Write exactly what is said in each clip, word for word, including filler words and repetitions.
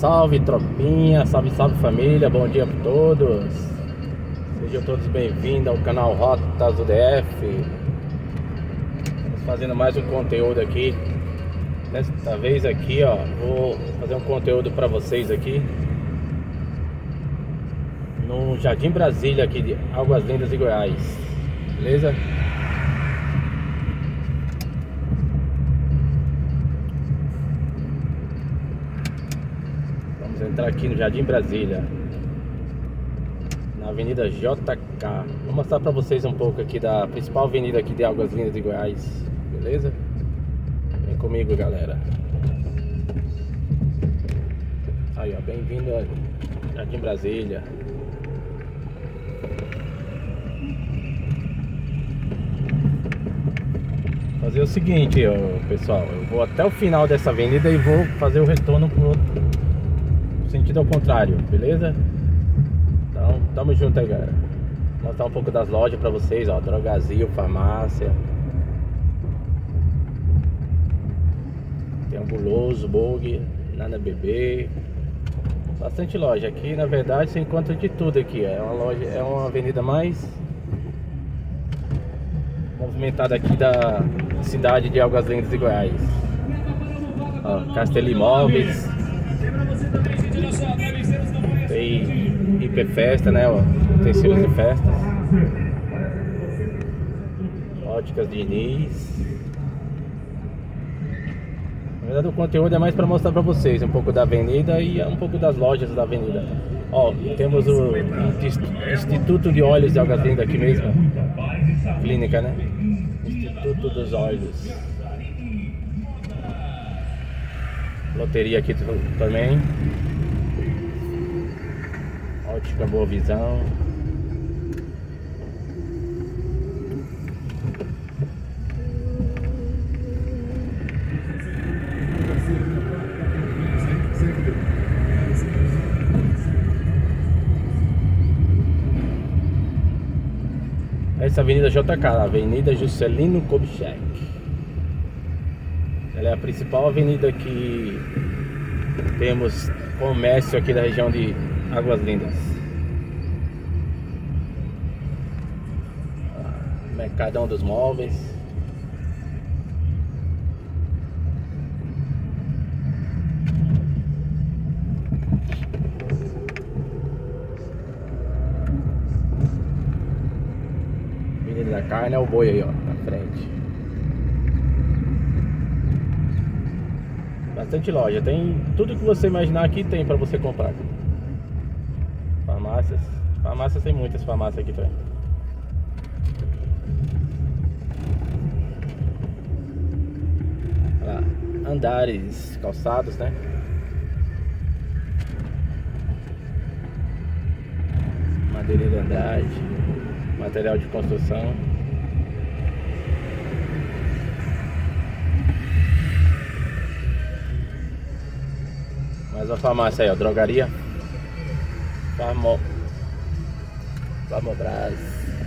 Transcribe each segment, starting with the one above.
salve tropinha, salve salve família, bom dia para todos. Sejam todos bem-vindos ao canal Rotas do D F. Estamos fazendo mais um conteúdo aqui. Desta vez aqui, ó, vou fazer um conteúdo para vocês aqui no Jardim Brasília aqui de Águas Lindas de Goiás. Beleza? Entrar aqui no Jardim Brasília, na Avenida J K. Vou mostrar pra vocês um pouco aqui da principal avenida aqui de Águas Lindas de Goiás. Beleza? Vem comigo, galera. Aí, ó, bem-vindo ao Jardim Brasília. Vou fazer o seguinte, ó, pessoal, eu vou até o final dessa avenida e vou fazer o retorno pro outro sentido ao contrário, beleza? Então, tamo junto aí, galera. Vou mostrar um pouco das lojas pra vocês, ó. Drogazil, farmácia. Tem Ambuloso, Bug, Nana Bebê. Bastante loja. Aqui, na verdade, você encontra de tudo aqui. É uma loja, é uma avenida mais movimentada aqui da cidade de Águas Lindas de Goiás. Ó, Castelo Imóveis. Tem hiperfesta, né? Ó, utensílios de festas. Óticas de Diniz. Na verdade, o conteúdo é mais para mostrar para vocês um pouco da avenida e um pouco das lojas da avenida. Ó, temos o Instituto de Olhos de Águas Lindas aqui mesmo. Clínica, né? Instituto dos Olhos. Loteria aqui também. Ótica Boa Visão. Essa avenida J K, Avenida Juscelino Kubitschek. Ela é a principal avenida que temos comércio aqui da região de Águas Lindas. Mercadão dos Móveis. Avenida da Carne é o boi aí, ó, na frente. Bastante loja, tem tudo que você imaginar aqui, tem pra você comprar. Farmácias, farmácias tem muitas farmácias aqui também. Olha lá, Andares, calçados, né? Madeireira Andrade, material de construção. Mais uma farmácia aí, ó, drogaria Farmo Farmobras.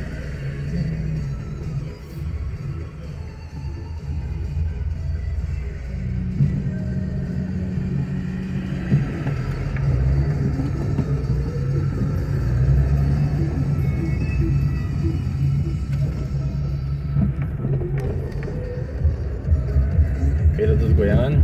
Feira dos Goianos.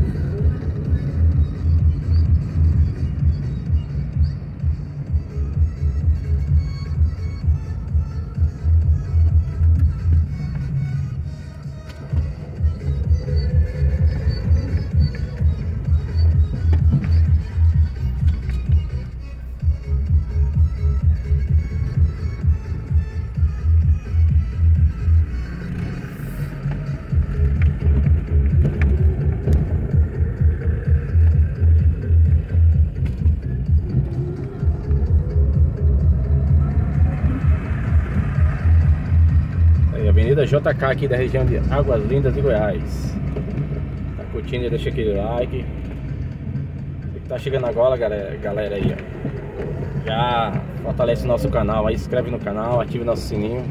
Avenida J K aqui da região de Águas Lindas de Goiás. Tá curtindo, deixa aquele like. Você que tá chegando agora, galera, galera aí, ó, já fortalece o nosso canal aí, se inscreve no canal, ative nosso sininho.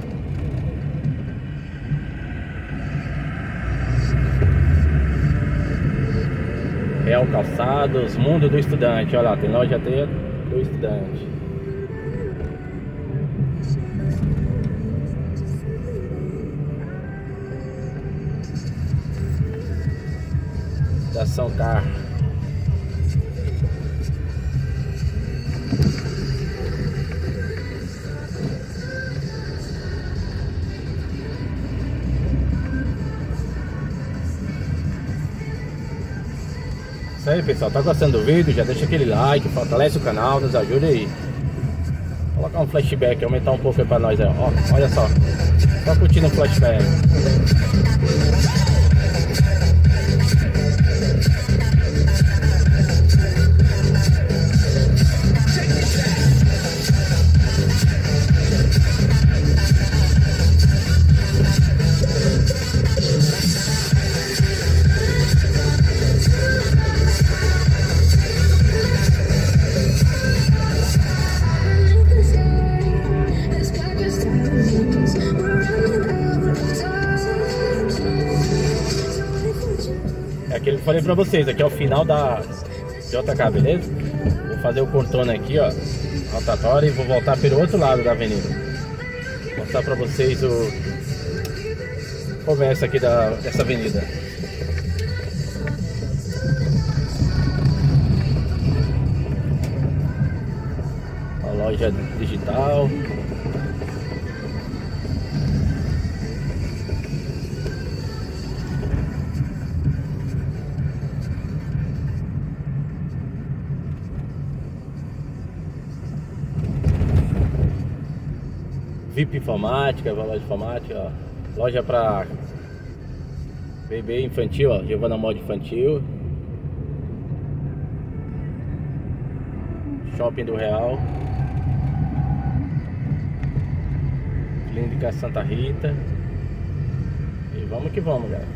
Real Calçados, Mundo do Estudante. Olha lá, tem loja até do Estudante. Estação Car. Isso aí, pessoal, tá gostando do vídeo? Já deixa aquele like, fortalece o canal, nos ajuda aí. Colocar um flashback, aumentar um pouco aí pra nós aí, ó. Olha só, só curtindo o flashback. É aquele que eu falei pra vocês, aqui é o final da J K, beleza? Vou fazer o contorno aqui, ó, rotatório, e vou voltar pelo outro lado da avenida. Vou mostrar pra vocês o comércio aqui da, dessa avenida. A loja digital. V I P Informática, loja de informática, ó. Loja para bebê infantil, ó, Giovana Moda Infantil. Shopping do Real. Clínica Santa Rita. E vamos que vamos, galera.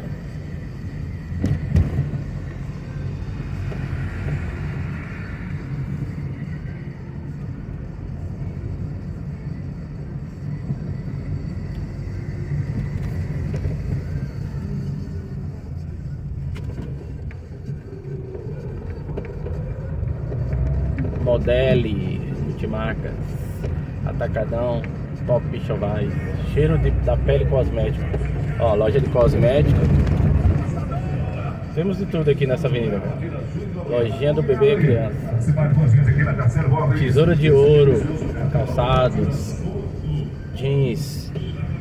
Modele, multimarcas, atacadão, top bichovais, cheiro de, da pele cosmética. Ó, loja de cosmética. Temos de tudo aqui nessa avenida. Lojinha do bebê e criança. Tesoura de ouro, calçados, jeans.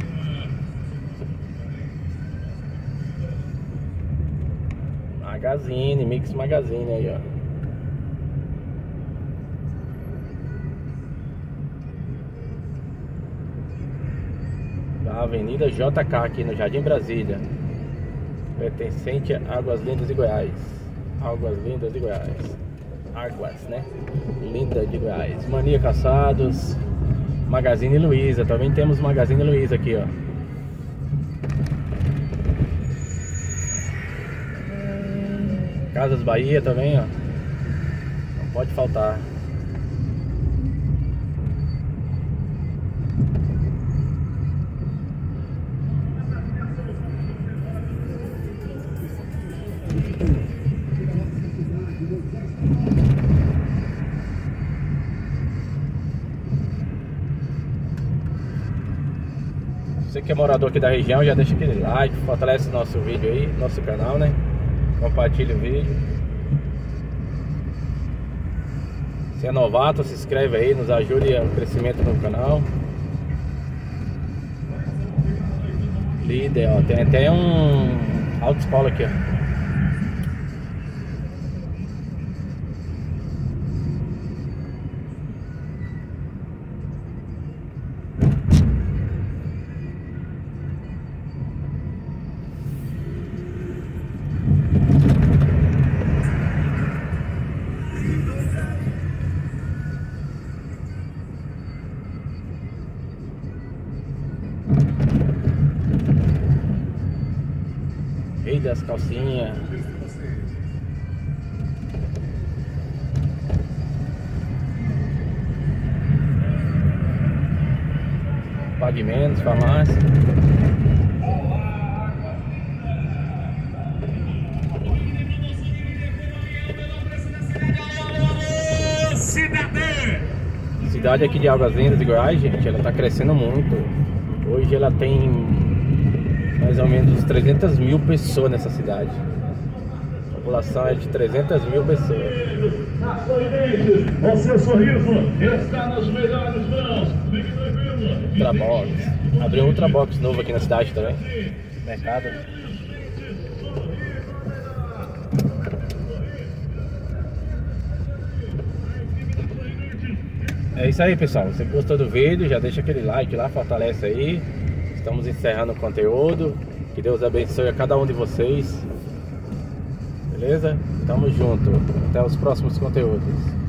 Magazine, Mix Magazine aí, ó. A Avenida J K aqui no Jardim Brasília, pertencente a Águas Lindas de Goiás. Águas Lindas de Goiás. Águas, né? Linda de Goiás. Mania Calçados, Magazine Luiza. Também temos Magazine Luiza aqui, ó. Casas Bahia também, ó. Não pode faltar. Você que é morador aqui da região, já deixa aquele like, fortalece o nosso vídeo aí, nosso canal, né? Compartilha o vídeo. Se é novato, se inscreve aí, nos ajude no crescimento do canal. Líder, ó, tem até um autoescola aqui, ó. Rei das calcinhas. Pague menos, farmácia. cidade aqui de Águas Lindas de Goiás, gente, ela tá crescendo muito. Hoje ela tem mais ou menos trezentas mil pessoas nessa cidade. A população é de trezentas mil pessoas. O seu sorriso está nas melhores mãos. Fique tranquilo. Ultrabox. Abriu um Ultrabox novo aqui na cidade também. Mercado. É isso aí, pessoal. Você gostou do vídeo, já deixa aquele like lá, fortalece aí. Estamos encerrando o conteúdo. Que Deus abençoe a cada um de vocês. Beleza? Tamo junto. Até os próximos conteúdos.